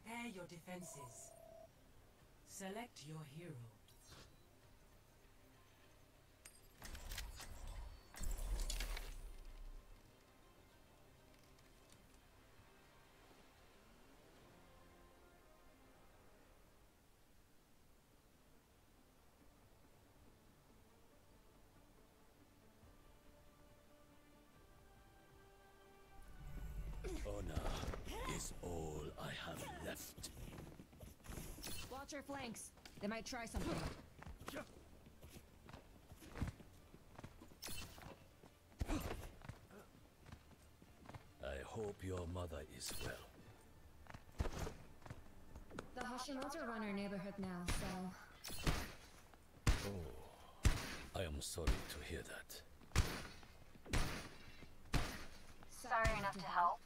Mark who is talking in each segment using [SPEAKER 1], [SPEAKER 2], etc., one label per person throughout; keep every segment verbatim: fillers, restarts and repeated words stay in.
[SPEAKER 1] Prepare your defenses. Select your hero.
[SPEAKER 2] Honor is all I have left.
[SPEAKER 3] Watch your flanks. They might try something.
[SPEAKER 2] I hope your mother is well.
[SPEAKER 3] The Hashimoto run our neighborhood now, so...
[SPEAKER 2] Oh, I am sorry to hear that.
[SPEAKER 3] Sorry enough to help.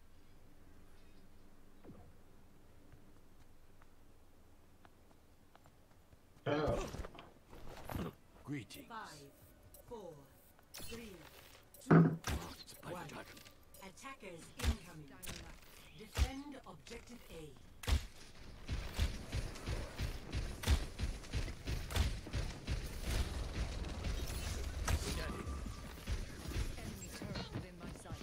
[SPEAKER 4] Oh.
[SPEAKER 2] Greetings.
[SPEAKER 1] Five, four, three, two, one. Attackers incoming. Defend objective A.
[SPEAKER 3] Enemy turret within my sight.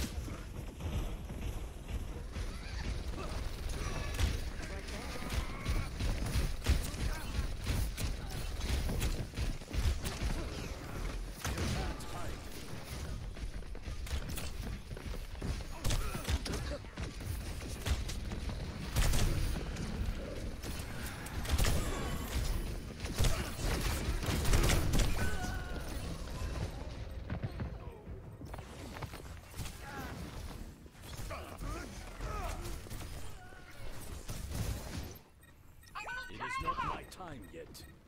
[SPEAKER 2] Time yet.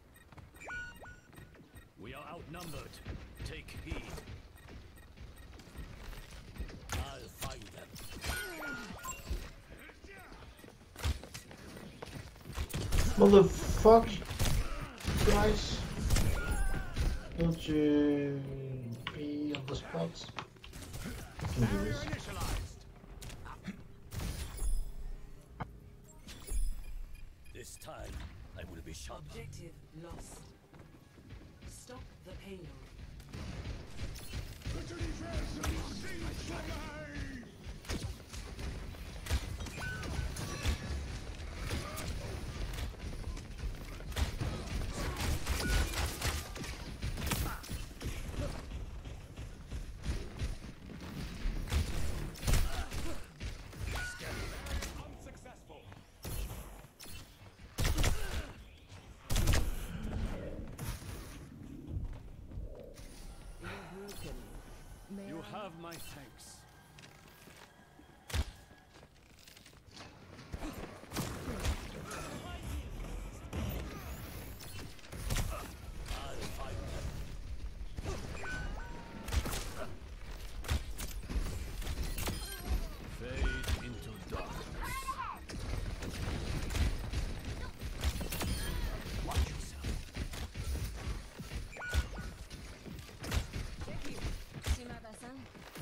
[SPEAKER 2] We are outnumbered. Take heed. I'll find them.
[SPEAKER 4] Motherfuck, guys. Don't you be on the spot? Can do this.
[SPEAKER 2] This time I will be sharp.
[SPEAKER 1] Objective lost. Stop the payload.
[SPEAKER 2] You have my thanks. I'll fight them. Fade into darkness. Watch yourself.
[SPEAKER 3] Shimada-san.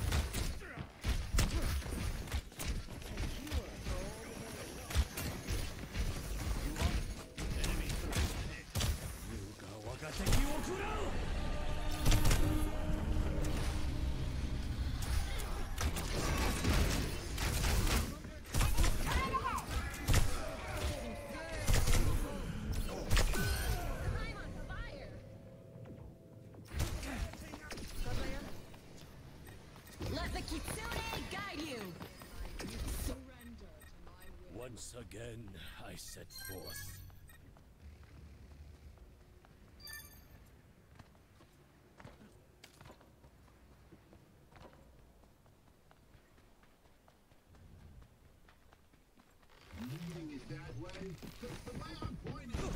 [SPEAKER 3] Let the Kitsune guide you! Surrender to my will.
[SPEAKER 2] Once again, I set forth.
[SPEAKER 5] Leading it that way. The way I'm pointing.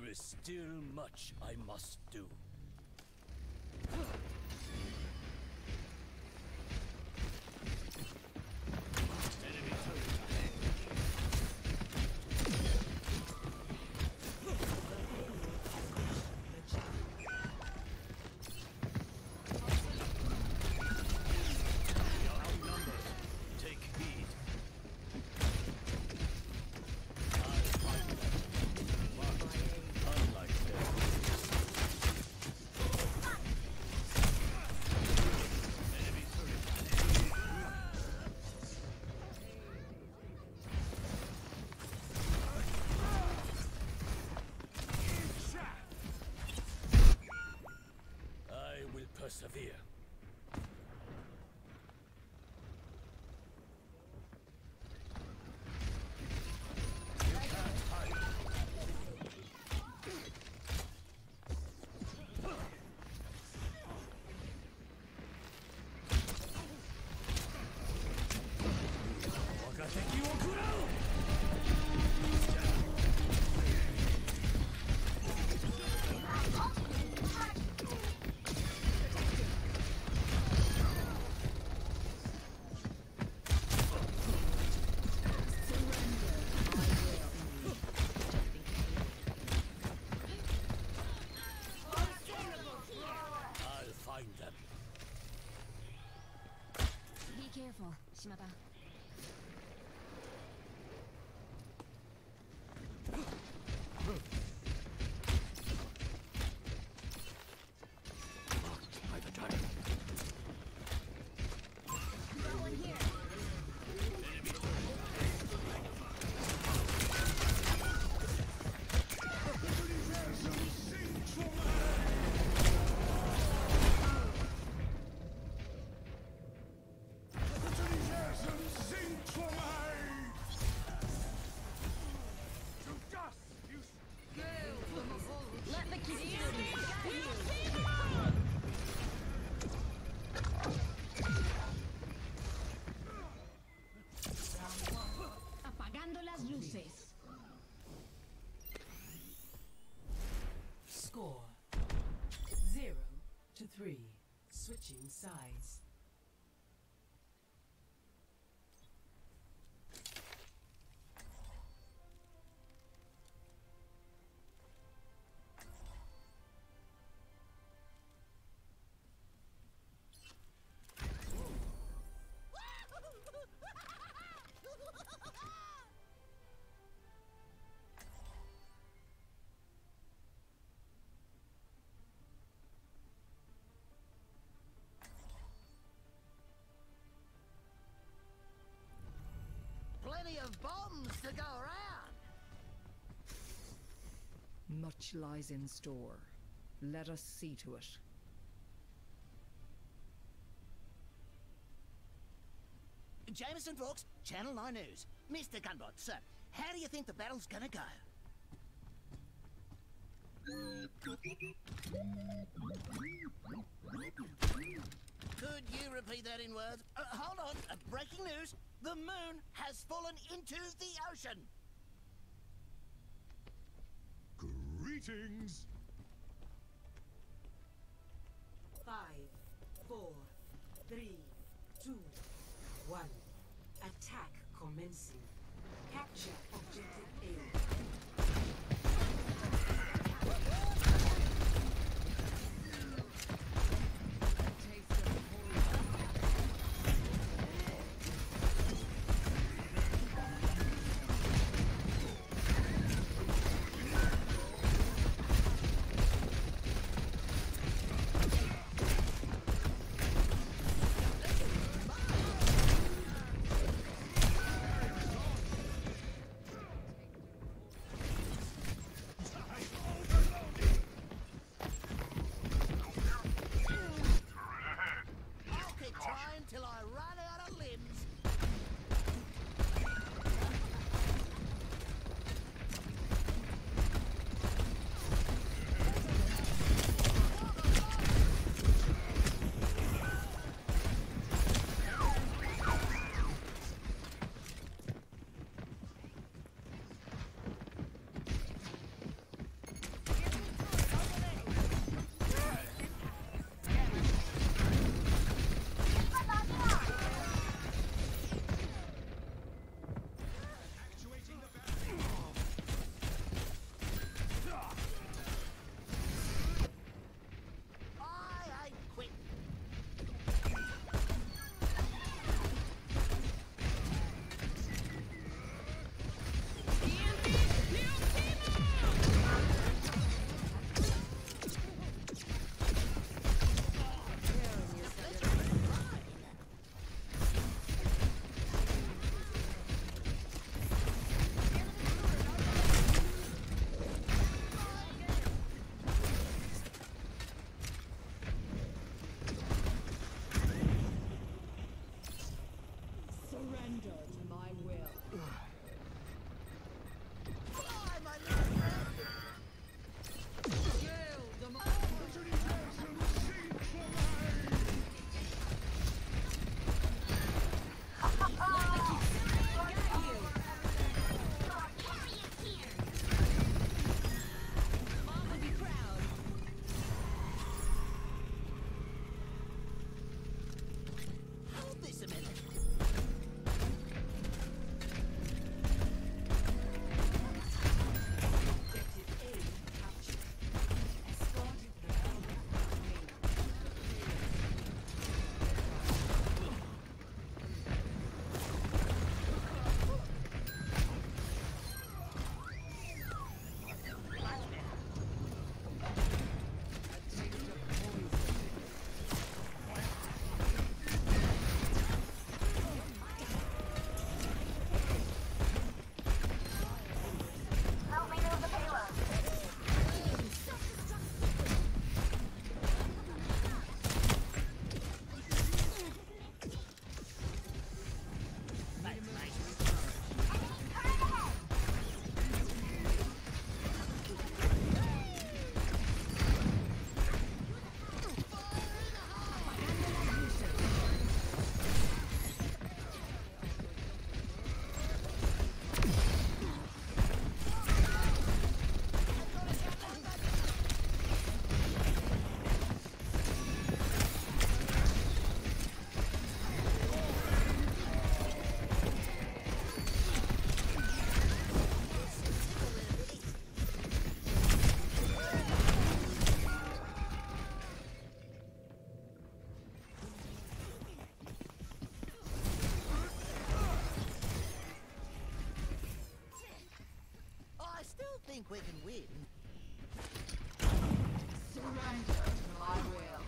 [SPEAKER 2] There is still much I must do. Enemy turret ahead. You're outnumbered. Take heed. I'll find them. But unlike them. Enemy turret ahead. I will persevere. You can't hide. Wakateki wo kurao! I'll find them.
[SPEAKER 3] Be careful, Shimada.
[SPEAKER 2] By the dragon.
[SPEAKER 3] Got one here. Let the Kitsune guide you. Apagando las luces.
[SPEAKER 1] Score zero to three. Switching sides.
[SPEAKER 6] Plenty of bombs to go around.
[SPEAKER 7] Much lies in store. Let us see to it.
[SPEAKER 6] Jameson Brooks, Channel nine News. Mister Gunbot, sir, how do you think the battle's gonna go? Could you repeat that in words? Uh, hold on, uh, breaking news. The moon has fallen into the ocean.
[SPEAKER 5] Greetings.
[SPEAKER 1] Five, four, three, two, one. Attack commencing. Capture objective A.
[SPEAKER 6] think we can win.
[SPEAKER 3] Surrender to my will.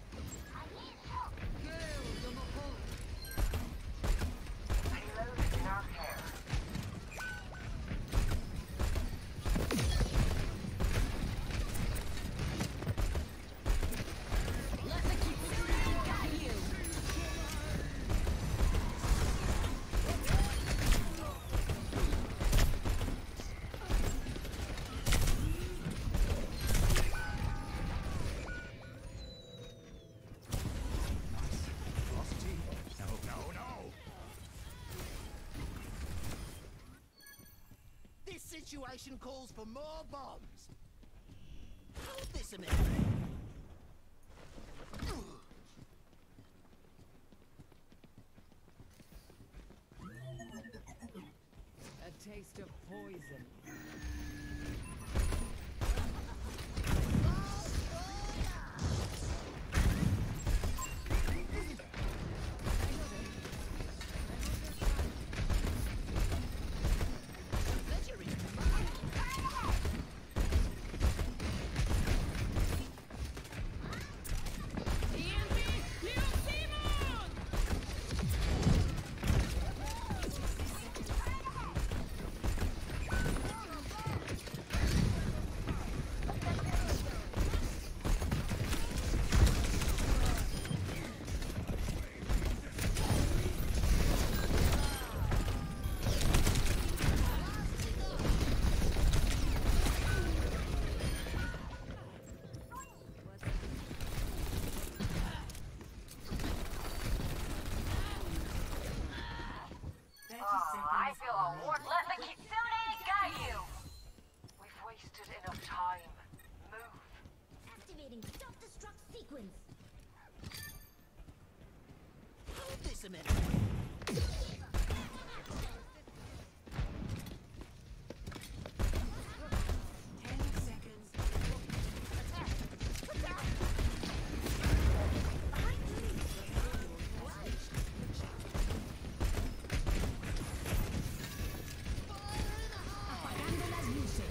[SPEAKER 3] Let the Kitsune guide you.
[SPEAKER 6] This situation calls for more bombs. Hold this a minute.
[SPEAKER 7] A taste of poison.
[SPEAKER 1] I feel a war.
[SPEAKER 3] Let the Kitsune guide you. We've wasted enough time. Move.
[SPEAKER 8] Activating self-destruct sequence.
[SPEAKER 6] Hold this a minute.
[SPEAKER 1] Ten seconds.
[SPEAKER 8] Apagando las luces.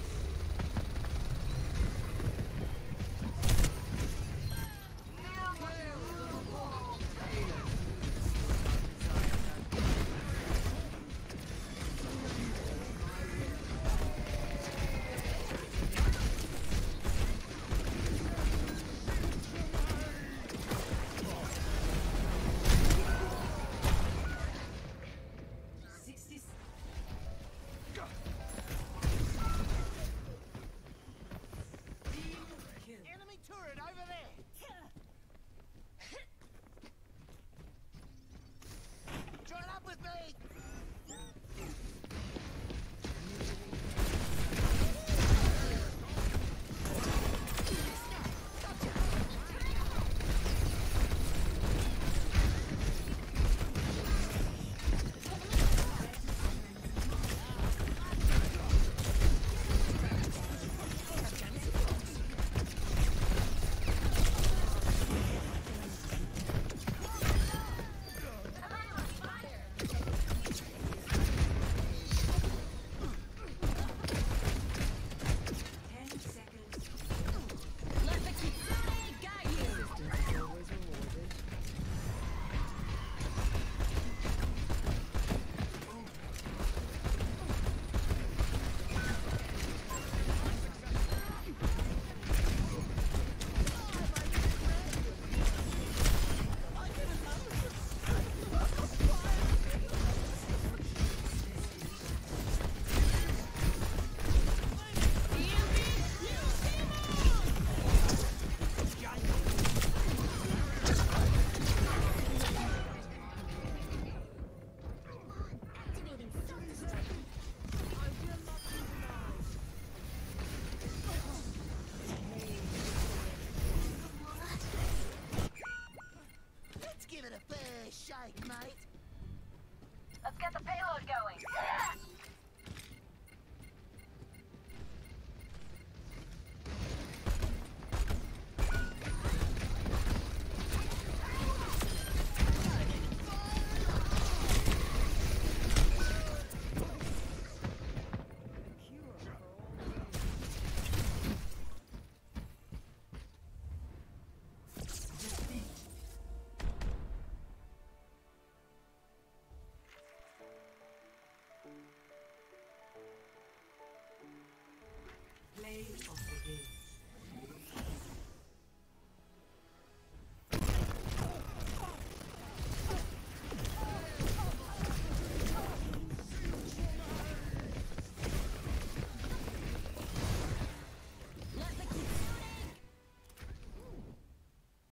[SPEAKER 1] Play of the game.